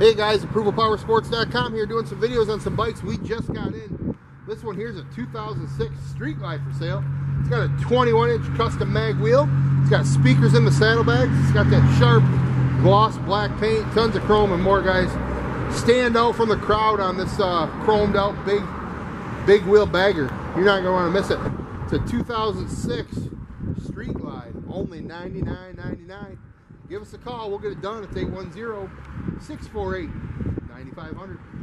Hey guys, ApprovalPowersports.com here doing some videos on some bikes we just got in. This one here is a 2006 Street Glide for sale. It's got a 21-inch custom mag wheel. It's got speakers in the saddlebags. It's got that sharp gloss black paint, tons of chrome and more, guys. Stand out from the crowd on this chromed out big wheel bagger. You're not going to want to miss it. It's a 2006 Street Glide, only $99.99. Give us a call. We'll get it done. It's 810-648-9500.